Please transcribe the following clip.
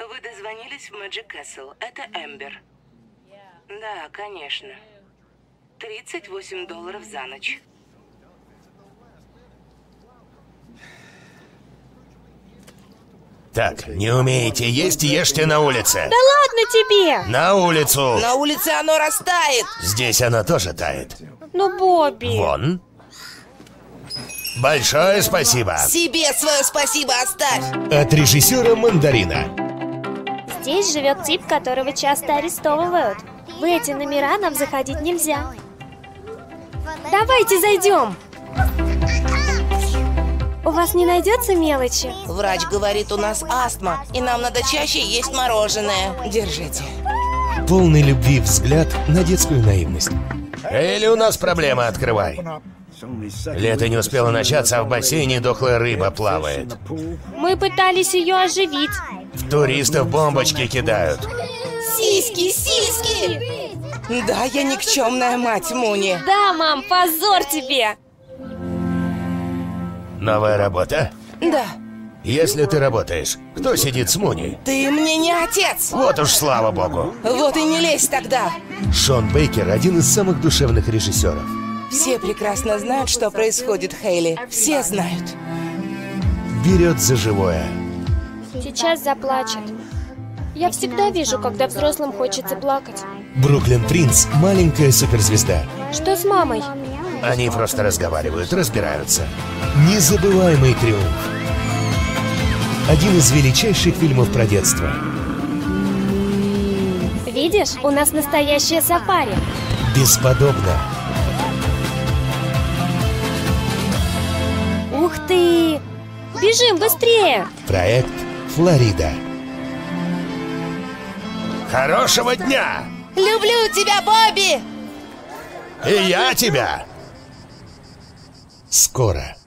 Вы дозвонились в Magic Castle. Это Эмбер. Да, конечно. $38 за ночь. Так, не умеете есть, ешьте на улице. Да ладно тебе! На улицу! На улице оно растает. Здесь оно тоже тает. Ну, Бобби. Вон. Большое спасибо. Себе свое спасибо оставь. От режиссера Мандарина. Здесь живет тип, которого часто арестовывают. В эти номера нам заходить нельзя. Давайте зайдем. У вас не найдется мелочи? Врач говорит, у нас астма, и нам надо чаще есть мороженое. Держите. Полный любви взгляд на детскую наивность. Или у нас проблема, открывай. Лето не успело начаться, а в бассейне дохлая рыба плавает. Мы пытались ее оживить. В туристов бомбочки кидают. Сиськи, сиськи! Да, я никчемная мать Муни. Да, мам, позор тебе! Новая работа? Да. Если ты работаешь, кто сидит с Муни? Ты мне не отец. Вот уж слава богу. Вот и не лезь тогда. Шон Бейкер – один из самых душевных режиссеров. Все прекрасно знают, что происходит, Хейли. Все знают. Берет за живое. Сейчас заплачет. Я всегда вижу, когда взрослым хочется плакать. Бруклин Принц – маленькая суперзвезда. Что с мамой? Они просто разговаривают, разбираются. Незабываемый триумф. Один из величайших фильмов про детство. Видишь, у нас настоящее сафари. Бесподобно. Ух ты! Бежим быстрее! Проект «Флорида». Хорошего дня! Люблю тебя, Бобби! И я тебя! Скоро.